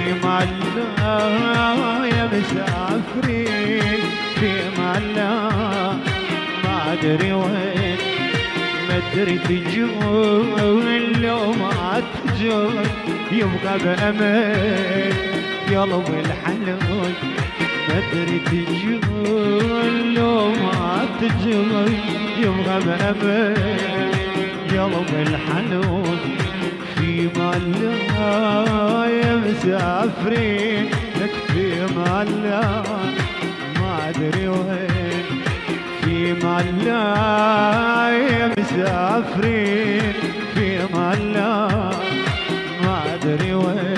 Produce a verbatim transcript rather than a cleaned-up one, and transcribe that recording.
مالا يا مسافرين في مالا ما ادري وين، ما ادري تجون لو ما تجون يبقى بأمان قلبي الحنون، ما ادري تجون لو ما تجون يبقى بأمان قلبي الحنون. في مالا يا مسافرين لك في مالا ما ادري وين، في مالا يا مسافرين في مالا ما ادري وين.